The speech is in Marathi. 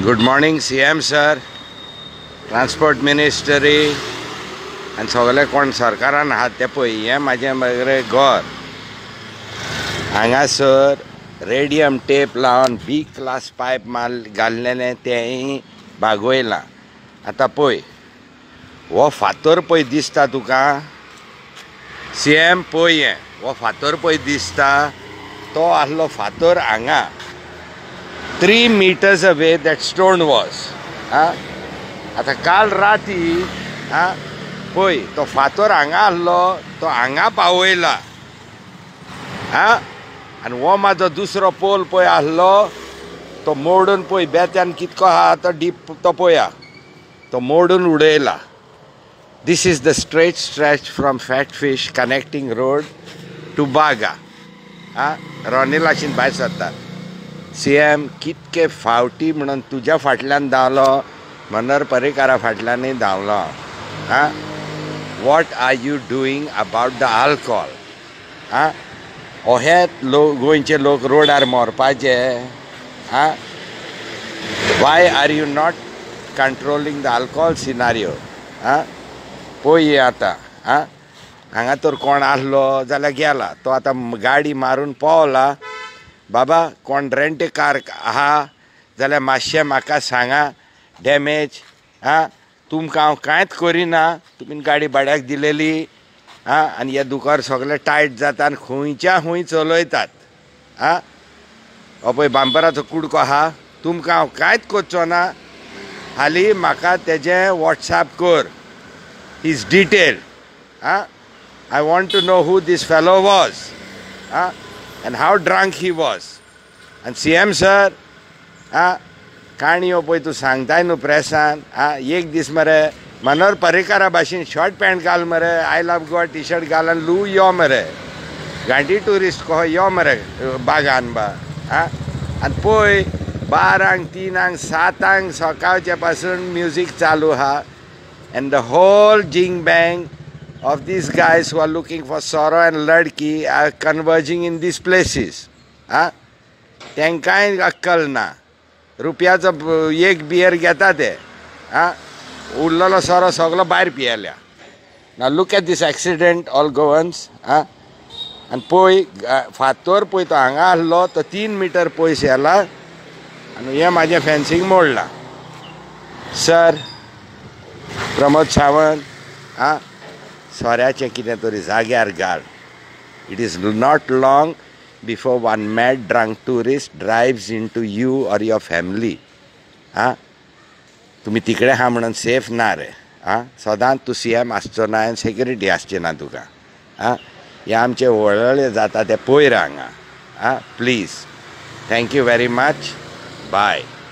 Good morning, CM sir, Transport Ministry, and सगळे कोण सरकारान आहात ते पळय हें म्हाजें मरे घर हांगासर रेडियम टेप लावन बी क्लास पायप माल घाल्लेलें तेंय बागोयलां. आतां पळय हो फातर पळय दिसता तुका CM पळय हें हो फातर पळय दिसता तो आसलो फातर हांगा 3 meters away that stone was. आता काल राती पळय तो फातर हांगा आसलो तो हांगा पावयला आनी हो म्हाजो दुसरो पोल पळय आसलो तो मोडून पळय बेत्यान कितको आहा तो डीप तो पळया तो मोडून उडयला. This is the straight stretch from Fat Fish connecting road to Baga. रोनिलाशीन भायर सरतात. CM कितके फावटी म्हणून तुज्या फाटल्यान धांवलो मनोहर पर्रीकारा फाटल्यानय धांवलो. What are you doing about the alcohol? हे गोंयचे लोक रोडार मरपाचे. Why are you not controlling the alcohol scenario? पळय आतां हांगा तर कोण आसलो जाल्यार गेला तो आतां गाडी मारून पावला. बाबा कोण रेंट कार आहा जाल्यार मातशें म्हाका सांगा डॅमेज. तुमकां हांव कांयच करिना, तुमी गाडी भाड्याक दिलेली आनी हे दुकार सगळें टायट जाता आनी खंयच्या खंय चलयतात. हो पळय बांपराचो कुडको आहा तुमकां हांव कांयच करचो ना. हालीं म्हाका तेजें वॉट्सॅप कर his detail. I want to know who this fellow was and how drunk he was. And CM sir, काणयो पळय तूं सांगताय न्हू प्रेसान एक दीस मरे मनोहर पर्रीकारा भाशेन शॉर्ट पॅन्ट घाल मरे I love Goa T shirt घाल आनी लू यो मरे गांधी टुरिस्ट कहो यो मरे बागान बा. आनी पळय 12, 3, 7 सकाळचे पासून म्युजीक चालू आहा. And the whole jing bang of these guys who are looking for sorrow and ladki are converging in these places. तेंकांय अक्कल ना. रुपयाचो एक बियर घेता ते उरलेलो सोरो सगळो भायर पियेल्या. Now look at this accident all goans. आनी पळय फातर पळय तो हांगा आसलो तो 3 meter पयस येला आनी हें म्हाजें फेन्सींग मोडलां. सर प्रमोद सावंत सोऱ्याचें कितें तरी जाग्यार घाल. It is not long before one mad drunk tourist drives into you or your family. तुमी तिकडे आहा म्हणून सेफ ना रे. सदांच तूं CM आसचो ना आनी सेक्युरिटी आसची ना तुका. हे आमचे वळवळे जाता ते पयर हांगा. Please thank you very much. Bye.